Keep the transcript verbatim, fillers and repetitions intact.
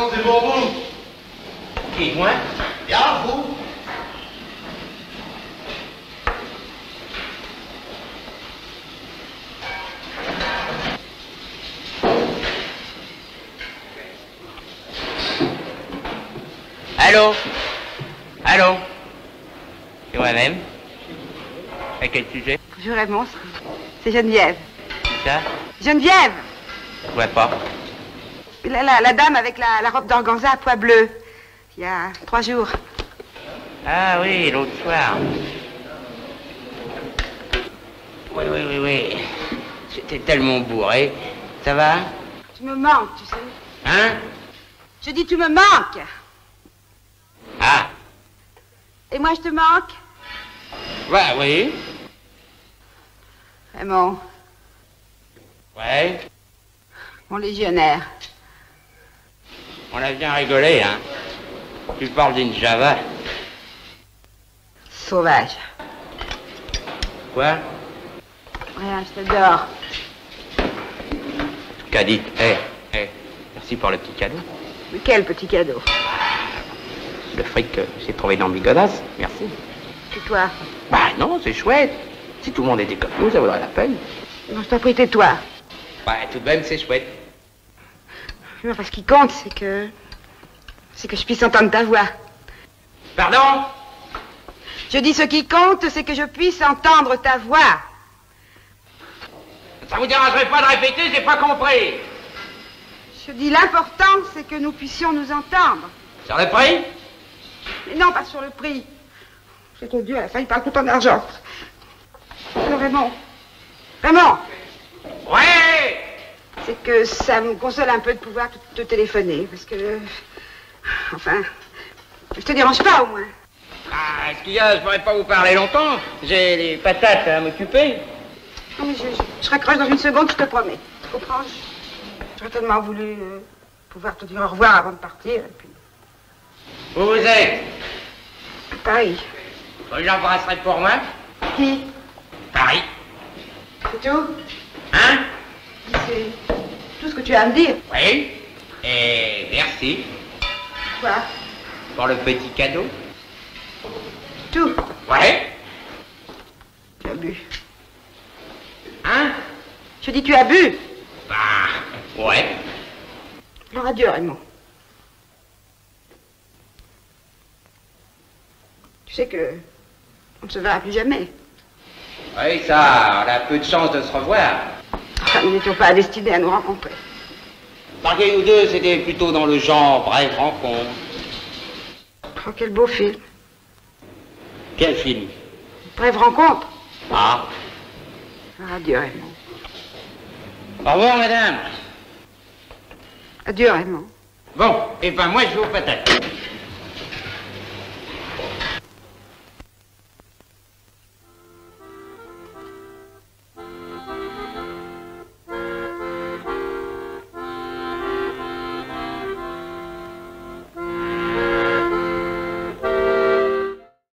façon, c'est pour vous. Qui, moi? Bien, vous. Allô? Allô? C'est moi-même. À quel sujet? Bonjour Raymond, c'est Geneviève. Qui ça? Geneviève! Je vois pas. La, la, la dame avec la, la robe d'organza à pois bleu. Il y a trois jours. Ah oui, l'autre soir. Oui, oui, oui, oui. J'étais tellement bourré. Ça va? Tu me manques, tu sais. Hein? Je dis tu me manques. Ah. Et moi je te manque? Ouais, oui. Raymond, Ouais. mon légionnaire. On a bien rigolé, hein. Tu parles d'une Java. Sauvage. Quoi? Rien, je t'adore. Qu'a dit? Eh, eh. Merci pour le petit cadeau. Mais quel petit cadeau. Le fric que j'ai trouvé dans Bigodas. Merci. Et toi? Bah non, c'est chouette. Si tout le monde était comme nous, ça vaudrait la peine. Non, je t'en prie, tais-toi. Bah tout de même, c'est chouette. Non, parce qu'il compte, c'est que... C'est que je puisse entendre ta voix. Pardon? Je dis ce qui compte, c'est que je puisse entendre ta voix. Ça vous dérangerait pas de répéter, j'ai pas compris. Je dis l'important, c'est que nous puissions nous entendre. Sur le prix? Mais non, pas sur le prix. C'est ton Dieu, à la fin, il parle tout en argent. Alors, Raymond. Raymond! Ouais! C'est que ça me console un peu de pouvoir te, te téléphoner, parce que... Enfin... Je te dérange pas, au moins. Ah, ce qu'il y a, je pourrais pas vous parler longtemps. J'ai les patates à m'occuper. Non, mais je, je, je raccroche dans une seconde, je te promets. Tu comprends? J'aurais tellement voulu euh, pouvoir te dire au revoir avant de partir, et puis... Où vous êtes? Paris. Vous l'embrasserez pour moi? Qui? Paris. C'est tout? Hein? C'est tout ce que tu as à me dire. Oui. Et merci. Quoi? Pour le petit cadeau. Tout? Ouais. Tu as bu. Hein? Je dis tu as bu. Bah, ouais. Alors adieu, Raymond. Tu sais que... on ne se verra plus jamais. Oui, ça, on a peu de chance de se revoir. Enfin, nous n'étions pas destinés à nous rencontrer. Marquez ou deux, c'était plutôt dans le genre brève rencontre. Oh, quel beau film. Quel film? Brève rencontre. Ah. Alors, adieu, Raymond. Au revoir, madame. Adieu, Raymond. Bon, et ben moi, je vais aux patates.